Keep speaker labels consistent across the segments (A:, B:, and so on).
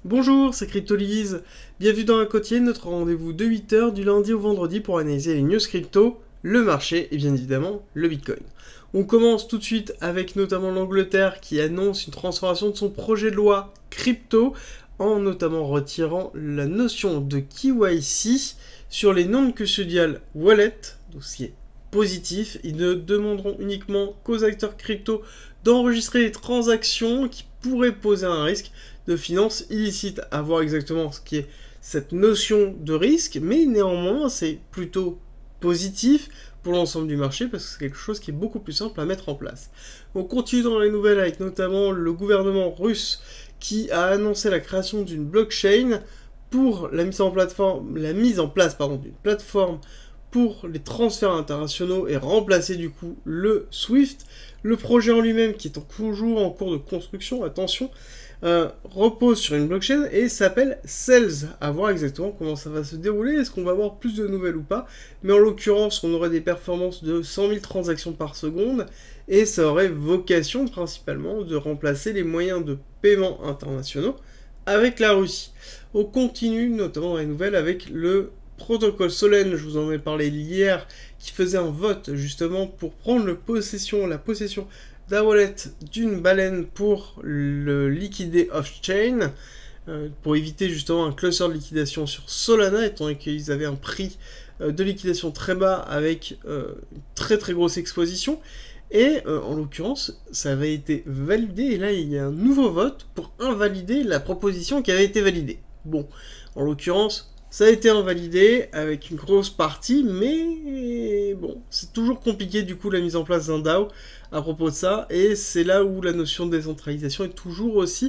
A: Bonjour, c'est Cryptolyse. Bienvenue dans la quotidienne, notre rendez-vous de 8h du lundi au vendredi pour analyser les news crypto, le marché et bien évidemment le Bitcoin. On commence tout de suite avec notamment l'Angleterre qui annonce une transformation de son projet de loi crypto en notamment retirant la notion de KYC sur les non-custodial wallets, donc ce qui est positif. Ils ne demanderont uniquement qu'aux acteurs crypto d'enregistrer les transactions qui pourraient poser un risque de finances illicites, à voir exactement ce qui est cette notion de risque, mais néanmoins c'est plutôt positif pour l'ensemble du marché parce que c'est quelque chose qui est beaucoup plus simple à mettre en place. On continue dans les nouvelles avec notamment le gouvernement russe qui a annoncé la création d'une blockchain pour la mise en place d'une plateforme pour les transferts internationaux et remplacer du coup le SWIFT. Le projet en lui-même, qui est toujours en cours de construction, attention, repose sur une blockchain et s'appelle Cells. À voir exactement comment ça va se dérouler, est-ce qu'on va avoir plus de nouvelles ou pas, mais en l'occurrence on aurait des performances de 100 000 transactions par seconde et ça aurait vocation principalement de remplacer les moyens de paiement internationaux avec la Russie. On continue notamment dans les nouvelles avec le protocole Solène, je vous en ai parlé hier, qui faisait un vote justement pour prendre la possession d'un wallet d'une baleine pour le liquider off-chain, pour éviter justement un cluster de liquidation sur Solana, étant donné qu'ils avaient un prix de liquidation très bas avec une très très grosse exposition. Et en l'occurrence, ça avait été validé, et là il y a un nouveau vote pour invalider la proposition qui avait été validée. Bon, en l'occurrence, ça a été invalidé avec une grosse partie, mais bon, c'est toujours compliqué du coup la mise en place d'un DAO à propos de ça, et c'est là où la notion de décentralisation est toujours aussi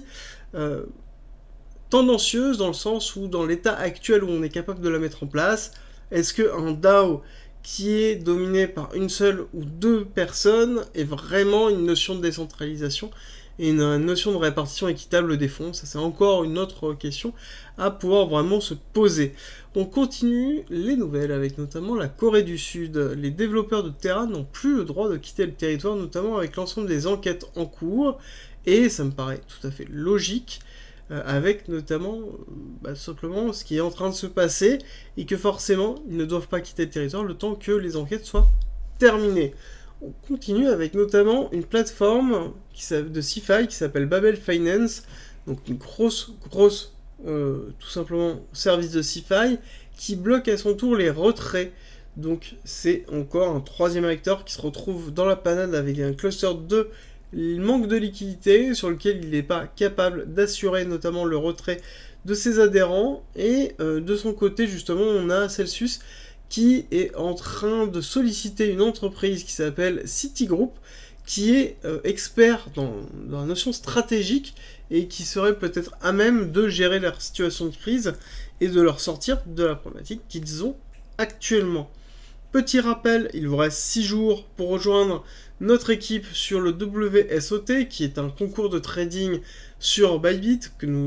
A: tendancieuse, dans le sens où dans l'état actuel où on est capable de la mettre en place, est-ce qu'un DAO qui est dominé par une seule ou deux personnes est vraiment une notion de décentralisation et une notion de répartition équitable des fonds? Ça c'est encore une autre question à pouvoir vraiment se poser. On continue les nouvelles avec notamment la Corée du Sud. Les développeurs de Terra n'ont plus le droit de quitter le territoire, notamment avec l'ensemble des enquêtes en cours, et ça me paraît tout à fait logique, avec notamment simplement ce qui est en train de se passer, et que forcément ils ne doivent pas quitter le territoire le temps que les enquêtes soient terminées. On continue avec notamment une plateforme de CeFi qui s'appelle Babel Finance, donc une grosse tout simplement service de CeFi qui bloque à son tour les retraits. Donc c'est encore un troisième acteur qui se retrouve dans la panade avec un cluster de manque de liquidité sur lequel il n'est pas capable d'assurer notamment le retrait de ses adhérents. Et de son côté justement on a Celsius qui est en train de solliciter une entreprise qui s'appelle Citigroup, qui est expert dans la notion stratégique et qui serait peut-être à même de gérer leur situation de crise et de leur sortir de la problématique qu'ils ont actuellement. Petit rappel, il vous reste 6 jours pour rejoindre notre équipe sur le WSOT, qui est un concours de trading sur Bybit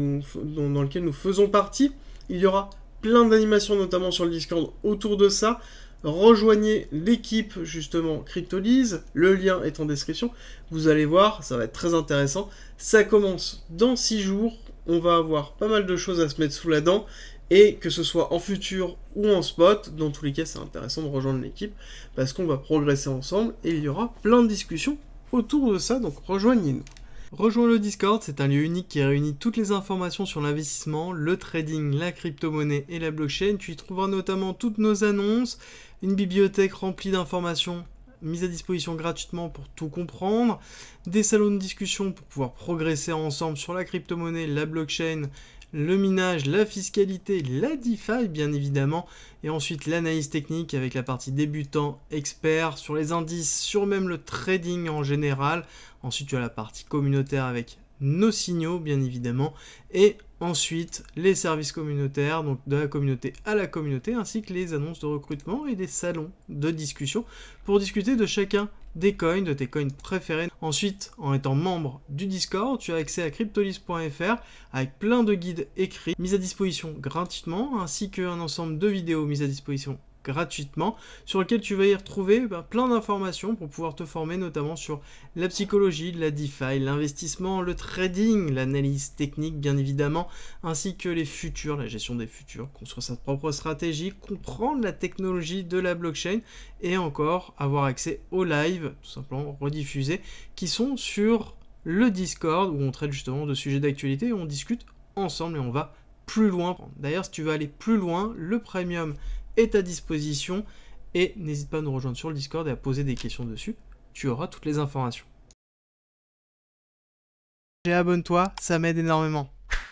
A: dans lequel nous faisons partie. Il y aura plein d'animations, notamment sur le Discord, autour de ça. Rejoignez l'équipe, justement, Cryptolyse. Le lien est en description. Vous allez voir, ça va être très intéressant. Ça commence dans 6 jours. On va avoir pas mal de choses à se mettre sous la dent. Et que ce soit en futur ou en spot, dans tous les cas, c'est intéressant de rejoindre l'équipe parce qu'on va progresser ensemble et il y aura plein de discussions autour de ça. Donc rejoignez-nous. Rejoins le Discord, c'est un lieu unique qui réunit toutes les informations sur l'investissement, le trading, la crypto-monnaie et la blockchain. Tu y trouveras notamment toutes nos annonces, une bibliothèque remplie d'informations mises à disposition gratuitement pour tout comprendre, des salons de discussion pour pouvoir progresser ensemble sur la crypto-monnaie, la blockchain, le minage, la fiscalité, la DeFi bien évidemment, et ensuite l'analyse technique avec la partie débutant, expert, sur les indices, sur même le trading en général. Ensuite tu as la partie communautaire avec nos signaux bien évidemment, et ensuite les services communautaires, donc de la communauté à la communauté, ainsi que les annonces de recrutement et des salons de discussion pour discuter de chacun des coins, de tes coins préférés. Ensuite, en étant membre du Discord, tu as accès à cryptolyse.fr avec plein de guides écrits mis à disposition gratuitement, ainsi qu'un ensemble de vidéos mises à disposition gratuitement, sur lequel tu vas y retrouver plein d'informations pour pouvoir te former notamment sur la psychologie, la DeFi, l'investissement, le trading, l'analyse technique bien évidemment, ainsi que les futurs, la gestion des futurs, construire sa propre stratégie, comprendre la technologie de la blockchain et encore avoir accès aux lives, tout simplement rediffusés, qui sont sur le Discord où on traite justement de sujets d'actualité et on discute ensemble et on va plus loin. D'ailleurs, si tu veux aller plus loin, le premium est à disposition et n'hésite pas à nous rejoindre sur le Discord et à poser des questions dessus. Tu auras toutes les informations. Et abonne-toi, ça m'aide énormément.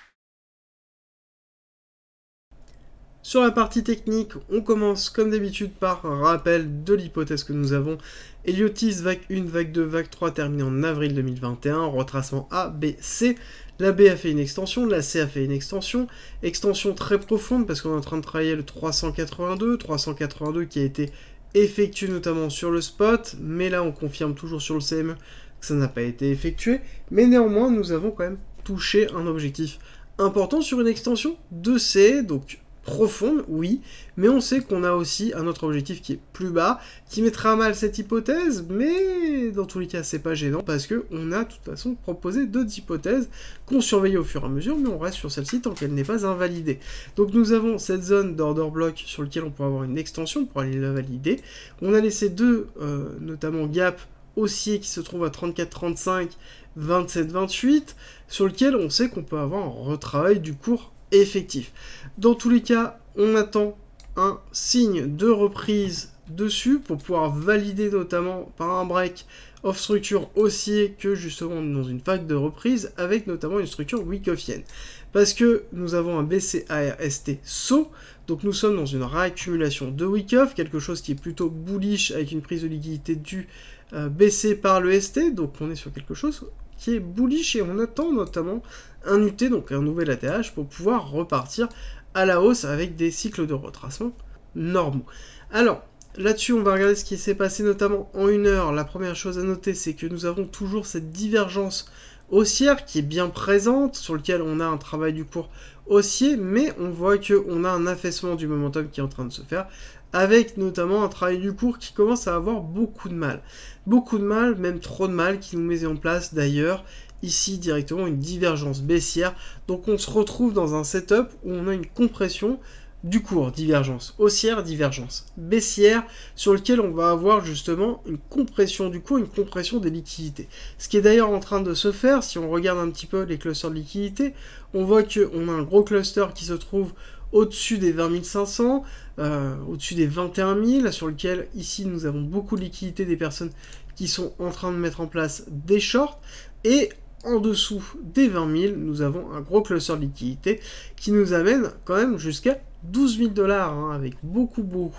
A: Sur la partie technique, on commence comme d'habitude par un rappel de l'hypothèse que nous avons. Heliotis, vague 1, vague 2, vague 3 terminée en avril 2021, retracement A, B, C. La B a fait une extension, la C a fait une extension très profonde parce qu'on est en train de travailler le 382 qui a été effectué notamment sur le spot, mais là on confirme toujours sur le CME que ça n'a pas été effectué, mais néanmoins nous avons quand même touché un objectif important sur une extension de C, donc profonde, oui, mais on sait qu'on a aussi un autre objectif qui est plus bas, qui mettra à mal cette hypothèse, mais dans tous les cas, c'est pas gênant, parce que on a de toute façon proposé d'autres hypothèses qu'on surveille au fur et à mesure, mais on reste sur celle-ci tant qu'elle n'est pas invalidée. Donc nous avons cette zone d'order block sur laquelle on pourra avoir une extension pour aller la valider. On a laissé deux, notamment gap haussier qui se trouve à 34,35, 27,28, sur lequel on sait qu'on peut avoir un retravail du cours effectif. Dans tous les cas, on attend un signe de reprise dessus pour pouvoir valider notamment par un break off structure haussier que justement dans une vague de reprise avec notamment une structure Wyckofienne. Parce que nous avons un BCARST saut, donc nous sommes dans une réaccumulation de Wyckoff, quelque chose qui est plutôt bullish avec une prise de liquidité due baissée par le ST, donc on est sur quelque chose qui est bullish et on attend notamment un UT, donc un nouvel ATH, pour pouvoir repartir à la hausse avec des cycles de retracement normaux. Alors, là-dessus, on va regarder ce qui s'est passé notamment en une heure. La première chose à noter, c'est que nous avons toujours cette divergence haussière qui est bien présente, sur lequel on a un travail du cours haussier, mais on voit qu'on a un affaissement du momentum qui est en train de se faire, avec notamment un travail du cours qui commence à avoir beaucoup de mal. Beaucoup de mal, même trop de mal, qui nous met en place d'ailleurs ici directement une divergence baissière. Donc on se retrouve dans un setup où on a une compression du cours, divergence haussière, divergence baissière, sur lequel on va avoir justement une compression du cours, une compression des liquidités. Ce qui est d'ailleurs en train de se faire, si on regarde un petit peu les clusters de liquidités, on voit qu'on a un gros cluster qui se trouve au-dessus des 20 500, au-dessus des 21 000, sur lequel ici nous avons beaucoup de liquidités des personnes qui sont en train de mettre en place des shorts, et en dessous des 20 000, nous avons un gros cluster de liquidité qui nous amène quand même jusqu'à 12 000 $, hein, avec beaucoup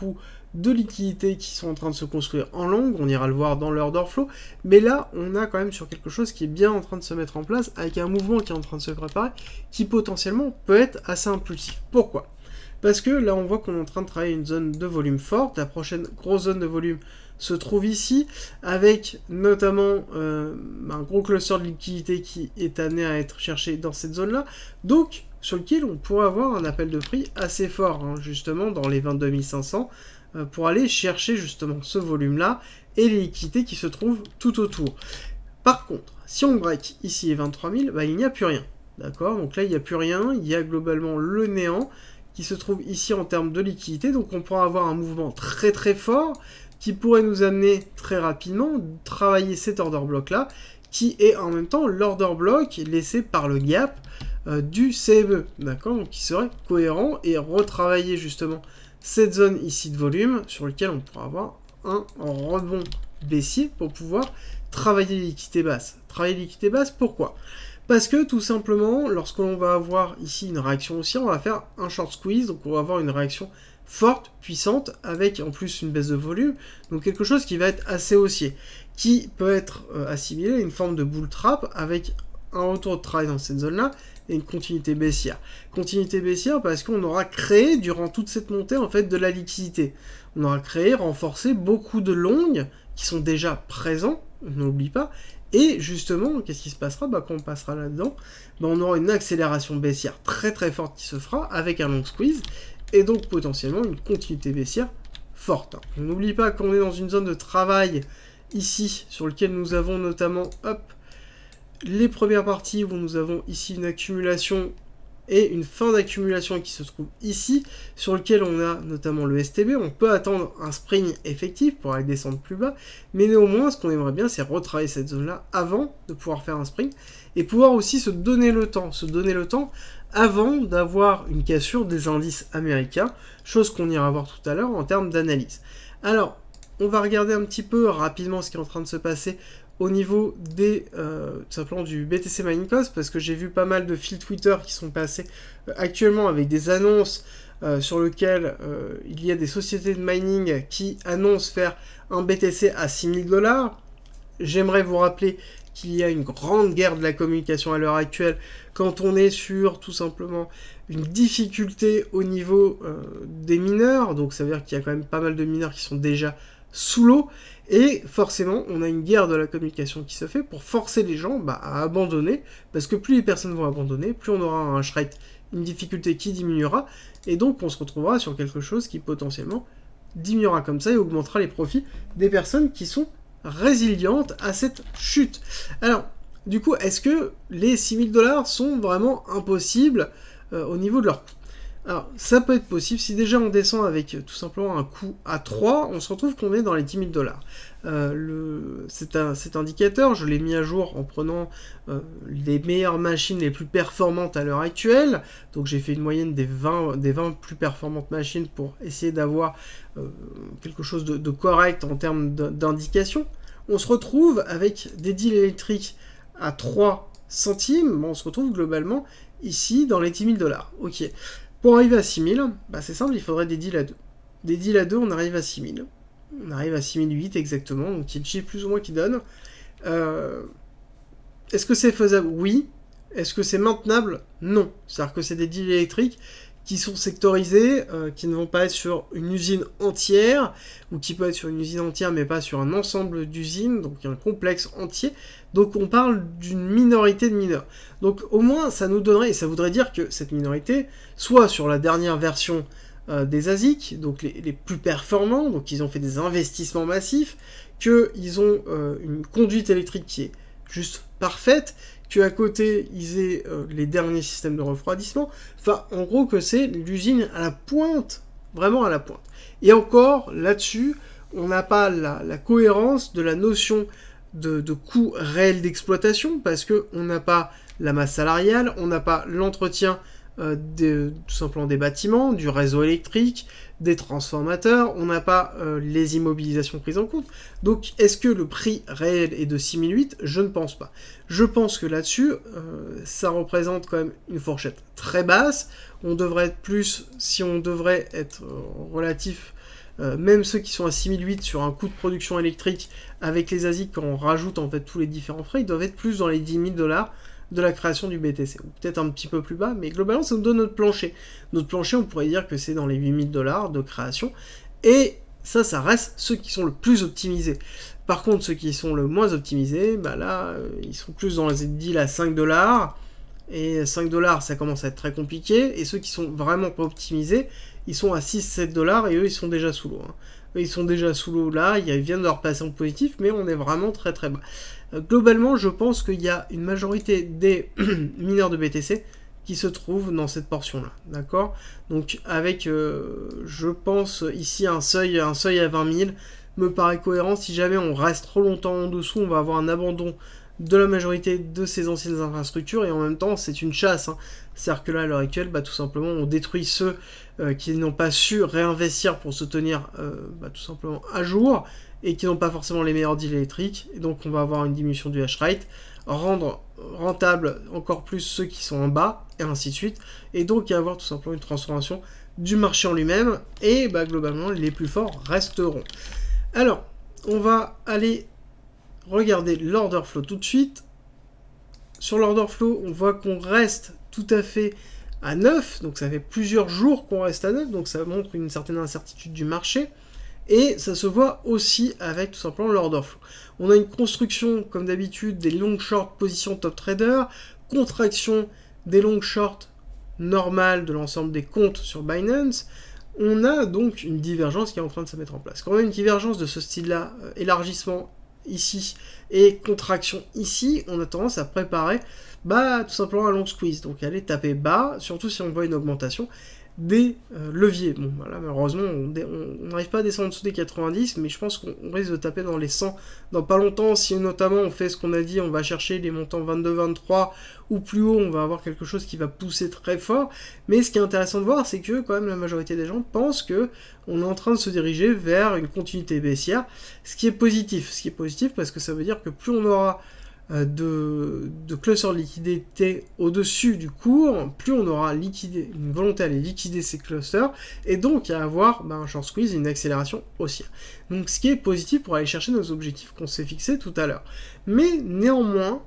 A: de liquidités qui sont en train de se construire en longue, on ira le voir dans l'order flow, mais là on a quand même sur quelque chose qui est bien en train de se mettre en place, avec un mouvement qui est en train de se préparer, qui potentiellement peut être assez impulsif. Pourquoi ? Parce que là on voit qu'on est en train de travailler une zone de volume forte, la prochaine grosse zone de volume se trouve ici, avec notamment un gros cluster de liquidité qui est amené à être cherché dans cette zone-là, donc sur lequel on pourrait avoir un appel de prix assez fort, hein, justement dans les 22 500, pour aller chercher justement ce volume-là et les liquidités qui se trouvent tout autour. Par contre, si on break ici les 23 000, bah, il n'y a plus rien, d'accord? Donc là, il n'y a plus rien, il y a globalement le néant qui se trouve ici en termes de liquidité, donc on pourra avoir un mouvement très fort, qui pourrait nous amener très rapidement travailler cet order block là, qui est en même temps l'order block laissé par le gap du CME, d'accord, donc qui serait cohérent et retravailler justement cette zone ici de volume sur lequel on pourra avoir un rebond baissier pour pouvoir travailler les liquidités basses. Travailler les liquidités basses, pourquoi ? Parce que tout simplement, lorsque l'on va avoir ici une réaction haussière, on va faire un short squeeze, donc on va avoir une réaction forte, puissante, avec en plus une baisse de volume, donc quelque chose qui va être assez haussier, qui peut être assimilé à une forme de bull trap avec un retour de travail dans cette zone-là et une continuité baissière. Continuité baissière parce qu'on aura créé durant toute cette montée en fait de la liquidité. On aura créé, renforcé beaucoup de longues qui sont déjà présents, on n'oublie pas, et justement, qu'est-ce qui se passera ? Quand on passera là-dedans, on aura une accélération baissière très forte qui se fera avec un long squeeze, et donc potentiellement une continuité baissière forte. On n'oublie pas qu'on est dans une zone de travail ici, sur lequel nous avons notamment, hop, les premières parties où nous avons ici une accumulation et une fin d'accumulation qui se trouve ici, sur lequel on a notamment le STB. On peut attendre un spring effectif pour aller descendre plus bas, mais néanmoins, ce qu'on aimerait bien, c'est retravailler cette zone-là avant de pouvoir faire un spring, et pouvoir aussi se donner le temps avant d'avoir une cassure des indices américains, chose qu'on ira voir tout à l'heure en termes d'analyse. Alors, on va regarder un petit peu rapidement ce qui est en train de se passer au niveau des, tout simplement du BTC Mining Cost, parce que j'ai vu pas mal de fils Twitter qui sont passés actuellement avec des annonces sur lesquelles il y a des sociétés de mining qui annoncent faire un BTC à 6000 $. J'aimerais vous rappeler qu'il y a une grande guerre de la communication à l'heure actuelle quand on est sur tout simplement une difficulté au niveau des mineurs, donc ça veut dire qu'il y a quand même pas mal de mineurs qui sont déjà sous l'eau, et forcément on a une guerre de la communication qui se fait pour forcer les gens à abandonner, parce que plus les personnes vont abandonner, plus on aura un hash rate, une difficulté qui diminuera, et donc on se retrouvera sur quelque chose qui potentiellement diminuera comme ça et augmentera les profits des personnes qui sont résilientes à cette chute. Alors, du coup, est-ce que les 6000 $ sont vraiment impossibles au niveau de leur coût? Alors, ça peut être possible si déjà on descend avec tout simplement un coût à 3, on se retrouve qu'on est dans les 10 000 $. Cet indicateur, je l'ai mis à jour en prenant les meilleures machines les plus performantes à l'heure actuelle. Donc j'ai fait une moyenne des 20 plus performantes machines pour essayer d'avoir quelque chose de correct en termes d'indication. On se retrouve avec des deals électriques à 3 centimes, on se retrouve globalement ici dans les 10 000 $. Ok. Pour arriver à 6000, c'est simple, il faudrait des deals à 2. Des deals à 2, on arrive à 6000. On arrive à 6008 exactement, donc il y a le chiffre plus ou moins qui donne. Est-ce que c'est faisable? Oui. Est-ce que c'est maintenable? Non. C'est-à-dire que c'est des deals électriques qui sont sectorisés, qui ne vont pas être sur une usine entière, ou qui peuvent être sur une usine entière, mais pas sur un ensemble d'usines, donc il y a un complexe entier. Donc on parle d'une minorité de mineurs. Donc au moins, ça nous donnerait, et ça voudrait dire que cette minorité, soit sur la dernière version des ASIC, donc les plus performants, donc ils ont fait des investissements massifs, qu'ils ont une conduite électrique qui est juste parfaite, qu'à côté, ils aient les derniers systèmes de refroidissement. Enfin, en gros, que c'est l'usine à la pointe, vraiment à la pointe. Et encore, là-dessus, on n'a pas la cohérence de la notion de coût réel d'exploitation, parce qu'on n'a pas la masse salariale, on n'a pas l'entretien tout simplement des bâtiments, du réseau électrique, des transformateurs, on n'a pas les immobilisations prises en compte. Donc, est-ce que le prix réel est de 6008? Je ne pense pas. Je pense que là-dessus, ça représente quand même une fourchette très basse. On devrait être plus, si on devrait être relatif, même ceux qui sont à 6008 sur un coût de production électrique, avec les ASIC, quand on rajoute en fait tous les différents frais, ils doivent être plus dans les 10 000 $ de la création du BTC, ou peut-être un petit peu plus bas, mais globalement ça nous donne notre plancher. Notre plancher, on pourrait dire que c'est dans les 8000 $ de création, et ça reste ceux qui sont le plus optimisés. Par contre, ceux qui sont le moins optimisés, là, ils sont plus dans les deals à 5 $, et 5 $, ça commence à être très compliqué, et ceux qui sont vraiment pas optimisés, ils sont à 6-7 $, et eux, ils sont déjà sous l'eau. Eux, ils sont déjà sous l'eau là, ils viennent de leur passer en positif, mais on est vraiment très très bas. Globalement, je pense qu'il y a une majorité des mineurs de BTC qui se trouvent dans cette portion-là, d'accord? Donc, avec, je pense, ici un seuil à 20 000, me paraît cohérent. Si jamais on reste trop longtemps en dessous, on va avoir un abandon de la majorité de ces anciennes infrastructures, et en même temps, c'est une chasse. C'est-à-dire que là, à l'heure actuelle, tout simplement, on détruit ceux qui n'ont pas su réinvestir pour se tenir tout simplement à jour, et qui n'ont pas forcément les meilleurs deals électriques, et donc on va avoir une diminution du hash rate, rendre rentable encore plus ceux qui sont en bas, et ainsi de suite, et donc y avoir tout simplement une transformation du marché en lui-même, et globalement les plus forts resteront. Alors, on va aller regarder l'order flow tout de suite. Sur l'order flow, on voit qu'on reste tout à fait à 9, donc ça fait plusieurs jours qu'on reste à 9, donc ça montre une certaine incertitude du marché. Et ça se voit aussi avec tout simplement l'order flow. On a une construction, comme d'habitude, des long short positions top trader, contraction des long short normales de l'ensemble des comptes sur Binance, On a donc une divergence qui est en train de se mettre en place. Quand on a une divergence de ce style-là, élargissement ici et contraction ici, on a tendance à préparer tout simplement un long squeeze. Donc aller taper bas, surtout si on voit une augmentation des leviers. Bon, voilà, malheureusement, on n'arrive pas à descendre en dessous des 90, mais je pense qu'on risque de taper dans les 100 dans pas longtemps. Si notamment on fait ce qu'on a dit, on va chercher les montants 22-23 ou plus haut, on va avoir quelque chose qui va pousser très fort. Mais ce qui est intéressant de voir, c'est que quand même la majorité des gens pensent que on est en train de se diriger vers une continuité baissière, ce qui est positif. Ce qui est positif parce que ça veut dire que plus on aura de clusters de liquidité au-dessus du cours, plus on aura une volonté à aller liquider ces clusters, et donc à avoir un short squeeze et une accélération haussière. Donc ce qui est positif pour aller chercher nos objectifs qu'on s'est fixés tout à l'heure. Mais néanmoins,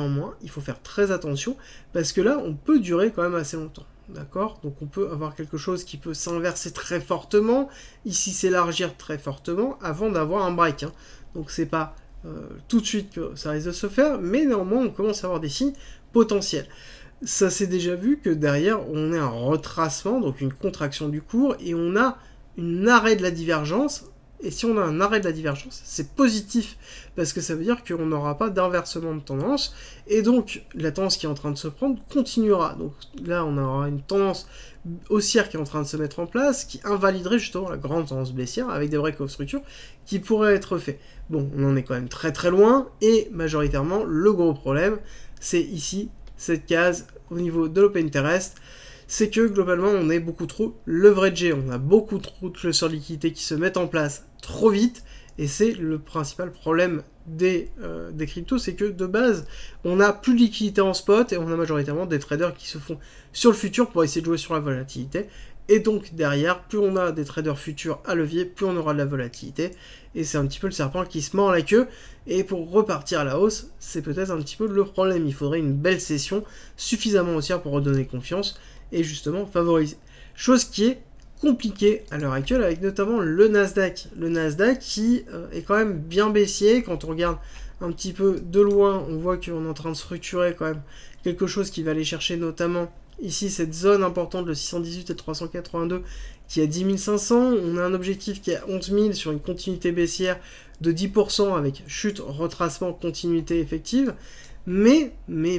A: il faut faire très attention, parce que là, on peut durer quand même assez longtemps. D'accord? Donc on peut avoir quelque chose qui peut s'inverser très fortement, ici s'élargir très fortement, avant d'avoir un break. Hein. Donc c'est pas tout de suite que ça risque de se faire, mais néanmoins on commence à avoir des signes potentiels. Ça s'est déjà vu que derrière on a un retracement, donc une contraction du cours, et on a un arrêt de la divergence, et si on a un arrêt de la divergence, c'est positif, parce que ça veut dire qu'on n'aura pas d'inversement de tendance, et donc la tendance qui est en train de se prendre continuera. Donc là on aura une tendance haussière qui est en train de se mettre en place, qui invaliderait justement la grande tendance baissière avec des break-off structures qui pourraient être faits. Bon, on en est quand même très très loin, et majoritairement, le gros problème, c'est ici, cette case au niveau de l'open interest, c'est que globalement, on est beaucoup trop leveragé, on a beaucoup trop de clusters de liquidité qui se mettent en place trop vite, et c'est le principal problème des cryptos, c'est que de base, on a plus de liquidité en spot, et on a majoritairement des traders qui se font sur le futur pour essayer de jouer sur la volatilité, et donc derrière, plus on a des traders futurs à levier, plus on aura de la volatilité, et c'est un petit peu le serpent qui se mord la queue, et pour repartir à la hausse, c'est peut-être un petit peu le problème, il faudrait une belle session, suffisamment haussière pour redonner confiance, et justement favoriser. Chose qui est compliquée à l'heure actuelle, avec notamment le Nasdaq. Le Nasdaq qui est quand même bien baissier, quand on regarde un petit peu de loin, on voit qu'on est en train de structurer quand même quelque chose qui va aller chercher notamment ici cette zone importante, le 618 et 382, qui est à 10 500. On a un objectif qui est à 11 000 sur une continuité baissière de 10% avec chute, retracement, continuité effective. Mais,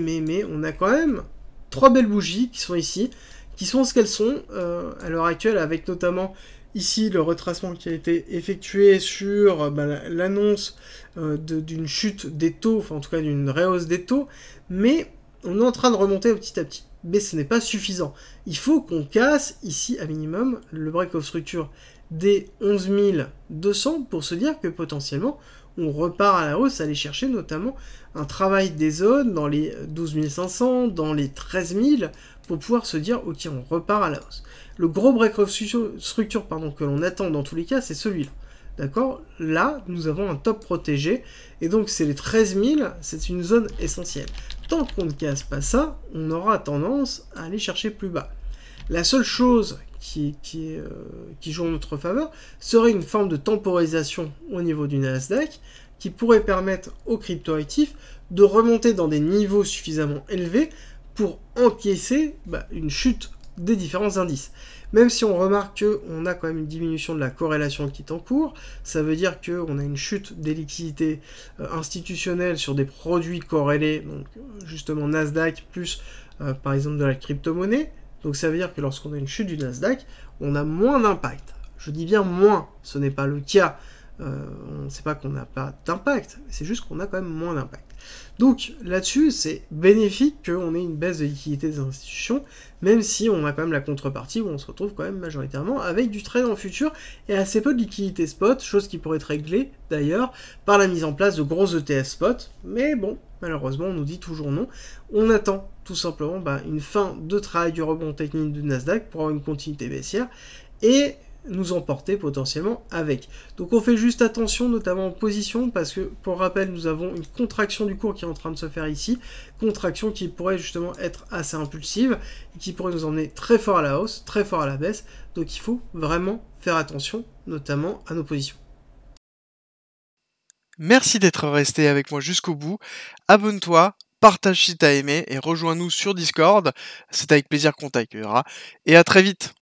A: on a quand même 3 belles bougies qui sont ici, qui sont ce qu'elles sont à l'heure actuelle, avec notamment ici le retracement qui a été effectué sur l'annonce d'une chute des taux, enfin en tout cas d'une rehausse des taux, mais on est en train de remonter petit à petit. Mais ce n'est pas suffisant. Il faut qu'on casse ici à minimum le break-off structure des 11 200 pour se dire que potentiellement on repart à la hausse, aller chercher notamment un travail des zones dans les 12 500, dans les 13 000 pour pouvoir se dire ok on repart à la hausse. Le gros break-off structure que l'on attend dans tous les cas c'est celui-là. D'accord? Là, nous avons un top protégé, et donc c'est les 13 000, c'est une zone essentielle. Tant qu'on ne casse pas ça, on aura tendance à aller chercher plus bas. La seule chose qui joue en notre faveur serait une forme de temporisation au niveau du Nasdaq, qui pourrait permettre aux cryptoactifs de remonter dans des niveaux suffisamment élevés pour encaisser une chute des différents indices. Même si on remarque qu'on a quand même une diminution de la corrélation qui est en cours, ça veut dire qu'on a une chute des liquidités institutionnelles sur des produits corrélés, donc justement Nasdaq plus par exemple de la crypto-monnaie. Donc ça veut dire que lorsqu'on a une chute du Nasdaq, on a moins d'impact. Je dis bien moins, ce n'est pas le cas. On ne sait pas qu'on n'a pas d'impact, c'est juste qu'on a quand même moins d'impact. Donc là-dessus, c'est bénéfique qu'on ait une baisse de liquidité des institutions, même si on a quand même la contrepartie où on se retrouve quand même majoritairement avec du trade en futur et assez peu de liquidité spot, chose qui pourrait être réglée d'ailleurs par la mise en place de gros ETF spot, mais bon, malheureusement on nous dit toujours non. On attend tout simplement une fin de travail du rebond technique du Nasdaq pour avoir une continuité baissière et nous emporter potentiellement avec. Donc on fait juste attention notamment en position parce que pour rappel nous avons une contraction du cours qui est en train de se faire ici, contraction qui pourrait justement être assez impulsive et qui pourrait nous emmener très fort à la hausse, très fort à la baisse, donc il faut vraiment faire attention notamment à nos positions.
B: Merci d'être resté avec moi jusqu'au bout, abonne-toi, partage si t'as aimé et rejoins-nous sur Discord, c'est avec plaisir qu'on t'accueillera et à très vite.